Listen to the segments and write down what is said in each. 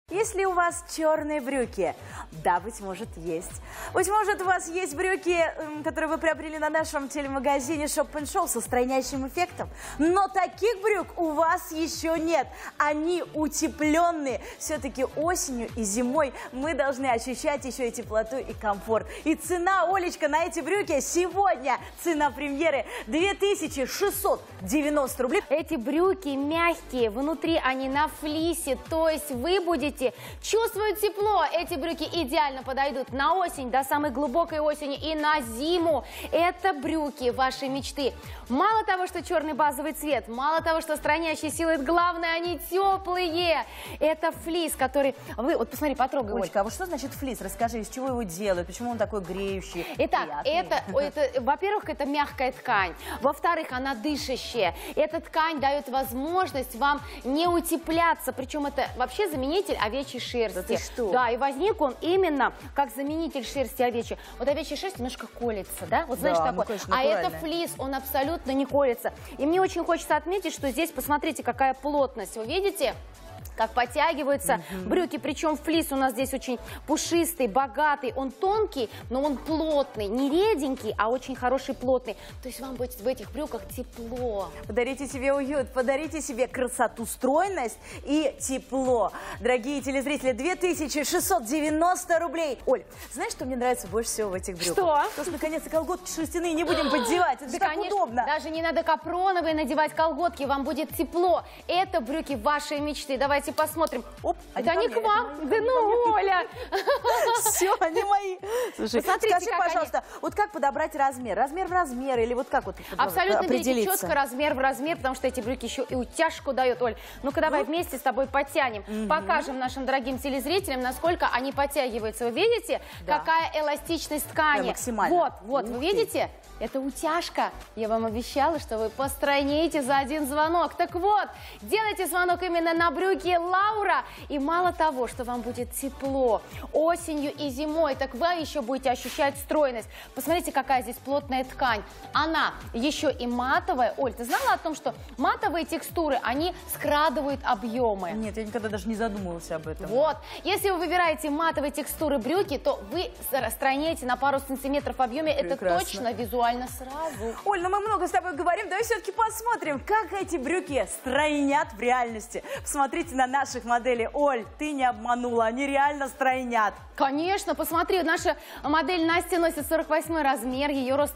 Если у вас черные брюки, да, быть может, есть. Быть может, у вас есть брюки, которые вы приобрели на нашем телемагазине Shop & Show со стройнящим эффектом. Но таких брюк у вас еще нет. Они утепленные. Все-таки осенью и зимой мы должны ощущать еще и теплоту, и комфорт. И цена, Олечка, на эти брюки сегодня, цена премьеры 2690 рублей. Эти брюки мягкие, внутри они на флисе, то есть вы будете чувствовать тепло. Эти брюки идеально подойдут на осень, до самой глубокой осени, и на зиму. Это брюки вашей мечты. Мало того, что черный базовый цвет, мало того, что странящий силуэт, главное, они теплые. Это флис, который... Вот посмотри, потрогай, Олечка, а вот что значит флис? Расскажи, из чего его делают, почему он такой греющий? Итак, во-первых, это мягкая ткань. Во-вторых, она дышащая. Эта ткань дает возможность вам не утепляться. Причем это вообще заменитель овечьей шерсти. Да ты что? Да, и возник он именно как заменитель шерсти овечьей. Вот овечья шерсть немножко колется, да? Вот знаешь, да, такой. Ну, конечно, а это флис, он абсолютно не колется. И мне очень хочется отметить, что здесь, посмотрите, какая плотность. Вы видите? Как подтягиваются брюки, причем флис у нас здесь очень пушистый, богатый, он тонкий, но он плотный, не реденький, а очень хороший, плотный. То есть вам будет в этих брюках тепло. Подарите себе уют, подарите себе красоту, стройность и тепло. Дорогие телезрители, 2690 рублей. Оль, знаешь, что мне нравится больше всего в этих брюках? Что? То, что наконец-то колготки шерстяные не будем поддевать. Это же так конечно, удобно. даже не надо капроновые надевать колготки, вам будет тепло. Это брюки вашей мечты. Давайте посмотрим. Оп, это они к вам. Да ну, Оля. Все, они мои. Слушай, Посмотрите, скажи, пожалуйста, вот как подобрать размер? Размер в размер или вот как вот абсолютно определиться? четко, размер в размер, потому что эти брюки еще и утяжку дают, Оль. Ну-ка давай вместе с тобой подтянем. Покажем нашим дорогим телезрителям, насколько они подтягиваются. Вы видите, какая эластичность ткани? Да, максимально. Вот, вы видите? Это утяжка. Я вам обещала, что вы постройнеете за один звонок. Так вот, делайте звонок именно на брюки Лаура. И мало того, что вам будет тепло осенью и зимой, так вы еще будете ощущать стройность. Посмотрите, какая здесь плотная ткань. Она еще и матовая. Оль, ты знала о том, что матовые текстуры, они скрадывают объемы? Нет, я никогда даже не задумывалась об этом. Вот. Если вы выбираете матовые текстуры брюки, то вы стройнеете на пару сантиметров в объеме. Прекрасно. Это точно визуально сразу. Оль, ну мы много с тобой говорим, давай все-таки посмотрим, как эти брюки стройнят в реальности. Посмотрите на наших моделей. Оль, ты не обманула, они реально стройнят. Конечно, посмотри, наша модель Настя носит 48 размер, ее рост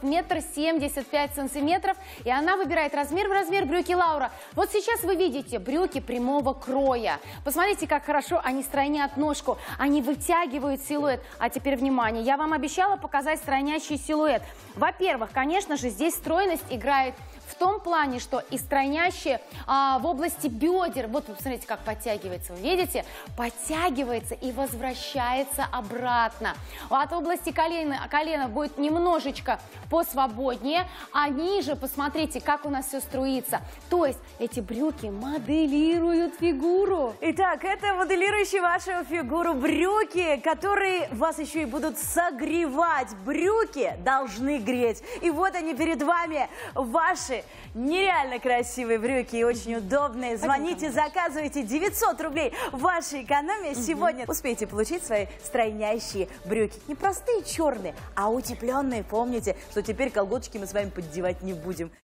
1,75 сантиметров, и она выбирает размер в размер брюки Лаура. Вот сейчас вы видите брюки прямого кроя. Посмотрите, как хорошо они стройнят ножку, они вытягивают силуэт. А теперь внимание, я вам обещала показать стройнящий силуэт. Во-первых, конечно же, здесь стройность играет в том плане, что и стройнящие в области бедер, вот вы посмотрите, как подтягивается, вы видите? Подтягивается и возвращается обратно. От области колена будет немножечко посвободнее, а ниже, посмотрите, как у нас все струится. То есть эти брюки моделируют фигуру. Итак, это моделирующие вашу фигуру брюки, которые вас еще и будут согревать. Брюки должны греть. И вот они перед вами, ваши нереально красивые брюки и очень удобные. Звоните, заказывайте, 900 рублей. Ваша экономия сегодня. Успейте получить свои стройнящие брюки. Не простые черные, а утепленные. Помните, что теперь колготочки мы с вами поддевать не будем.